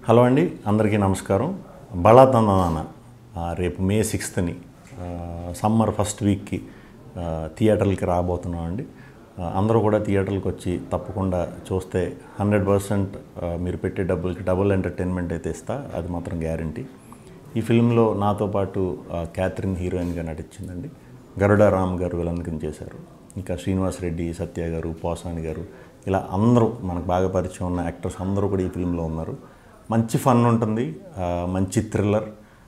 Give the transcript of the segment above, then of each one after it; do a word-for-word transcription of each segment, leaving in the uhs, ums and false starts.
Hello అండి, అందరికీ నమస్కారం. బళా తందనాన రేపు మే సిక్స్త్ని సమ్మర్ ఫస్ట్ వీక్కి థియేటర్లకి రాబోతున్నాం అండి. అందరూ కూడా థియేటర్లకు వచ్చి తప్పకుండా చూస్తే హండ్రెడ్ పర్సెంట్ మీరు పెట్టే డబ్బులకి డబుల్ ఎంటర్టైన్మెంట్ అయితే ఇస్తా, అది మాత్రం గ్యారంటీ. ఈ ఫిల్మ్లో నాతో పాటు క్యాథరిన్ హీరోయిన్గా నటించిందండి. గరుడ రామ్ గారు విలన్ కింద చేశారు. ఇంకా శ్రీనివాస్ రెడ్డి, సత్య గారు, పోసాని గారు, ఇలా అందరూ మనకు బాగా పరిచయం ఉన్న యాక్టర్స్ అందరూ కూడా ఈ ఫిల్మ్లో ఉన్నారు. మంచి ఫన్ ఉంటుంది, మంచి థ్రిల్లర్.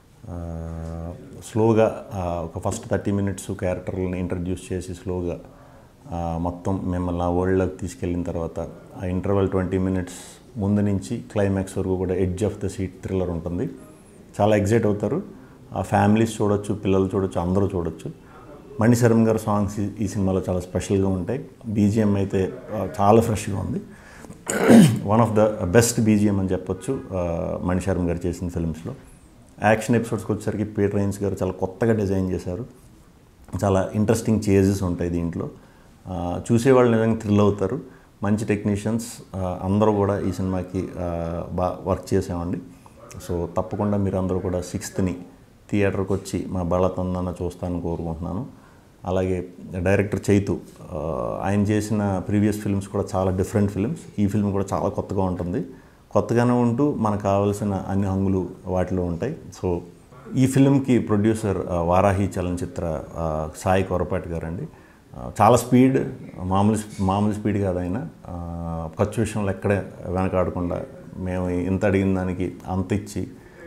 స్లోగా ఒక ఫస్ట్ థర్టీ మినిట్స్ క్యారెక్టర్లను ఇంట్రడ్యూస్ చేసి స్లోగా మొత్తం మిమ్మల్ని ఆ వరల్డ్లోకి తీసుకెళ్ళిన తర్వాత ఆ ఇంటర్వెల్ ట్వంటీ మినిట్స్ ముందు నుంచి క్లైమాక్స్ వరకు కూడా edge of the seat thriller ఉంటుంది. చాలా ఎగ్జైట్ అవుతారు. ఆ ఫ్యామిలీస్ చూడొచ్చు, పిల్లలు చూడొచ్చు, అందరూ చూడొచ్చు. మణిశర్మ గారి సాంగ్స్ ఈ సినిమాలో చాలా స్పెషల్గా ఉంటాయి. బీజిఎం అయితే చాలా ఫ్రెష్గా ఉంది. One of the best BGM అని చెప్పొచ్చు మణిశర్మ గారు చేసిన ఫిల్మ్స్లో. యాక్షన్ ఎపిసోడ్స్కి వచ్చేసరికి పీటర్ రైన్స్ గారు చాలా కొత్తగా డిజైన్ చేశారు. చాలా ఇంట్రెస్టింగ్ చేజెస్ ఉంటాయి దీంట్లో. చూసేవాళ్ళు నిజంగా థ్రిల్ అవుతారు. మంచి టెక్నీషియన్స్ అందరూ కూడా ఈ సినిమాకి బాగా వర్క్ చేసామండి. సో తప్పకుండా మీరు అందరూ కూడా సిక్స్త్ని థియేటర్కి వచ్చి మా బళా తందనాన చూస్తానని కోరుకుంటున్నాను. అలాగే డైరెక్టర్ చైతు, ఆయన చేసిన ప్రీవియస్ ఫిల్మ్స్ కూడా చాలా డిఫరెంట్ ఫిల్మ్స్. ఈ ఫిల్మ్ కూడా చాలా కొత్తగా ఉంటుంది. కొత్తగానే ఉంటూ మనకు కావాల్సిన అన్ని హంగులు వాటిలో ఉంటాయి. సో ఈ ఫిల్మ్కి ప్రొడ్యూసర్ వారాహి చలనచిత్ర సాయి కొరపాటి గారండి. చాలా స్పీడ్, మామూలు మామూలు స్పీడ్ కాదు ఆయన. ఖర్చు విషయంలో ఎక్కడే వెనకాడకుండా మేము ఇంత అడిగిన దానికి అంత ఇచ్చి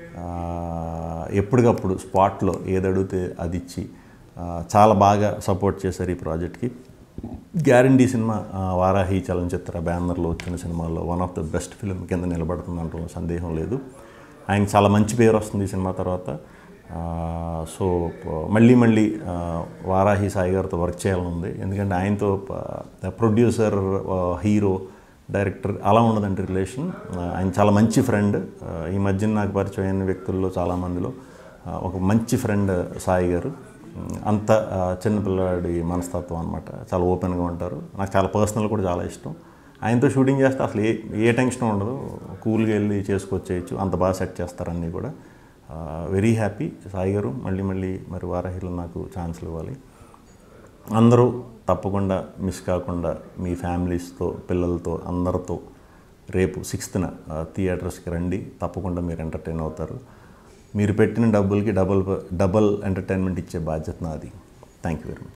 ఎప్పటికప్పుడు స్పాట్లో ఏది అడిగితే అది ఇచ్చి చాలా బాగా సపోర్ట్ చేశారు ఈ ప్రాజెక్ట్కి. గ్యారంటీ సినిమా వారాహి చలనచిత్ర బ్యానర్లో వచ్చిన సినిమాల్లో one of the best film కింద నిలబడుతుందంటే సందేహం లేదు. ఆయనకి చాలా మంచి పేరు వస్తుంది ఈ సినిమా తర్వాత. సో మళ్ళీ మళ్ళీ వారాహి సాయి గారితో వర్క్ చేయాలని ఉంది. ఎందుకంటే ఆయనతో ప్రొడ్యూసర్, హీరో, డైరెక్టర్ అలా ఉండదంటే రిలేషన్. ఆయన చాలా మంచి ఫ్రెండ్. ఈ మధ్యన నాకు పరిచయం అయిన వ్యక్తుల్లో చాలామందిలో ఒక మంచి ఫ్రెండ్ సాయి గారు. అంత చిన్నపిల్లాడి మనస్తత్వం అనమాట. చాలా ఓపెన్గా ఉంటారు. నాకు చాలా పర్సనల్ కూడా చాలా ఇష్టం. ఆయనతో షూటింగ్ చేస్తే అసలు ఏ ఏ టెన్షన్ ఉండదు. కూల్గా వెళ్ళి చేసుకొచ్చేయచ్చు. అంత బాగా సెట్ చేస్తారన్నీ కూడా. వెరీ హ్యాపీ సాయి గారు. మళ్ళీ మళ్ళీ మరి వారాహిలో నాకు ఛాన్సులు ఇవ్వాలి. అందరూ తప్పకుండా మిస్ కాకుండా మీ ఫ్యామిలీస్తో, పిల్లలతో, అందరితో రేపు సిక్స్త్న థియేటర్స్కి రండి. తప్పకుండా మీరు ఎంటర్టైన్ అవుతారు. మీరు పెట్టిన డబ్బులకి డబుల్ డబుల్ ఎంటర్టైన్మెంట్ ఇచ్చే బాధ్యత నాది. Thank you very much.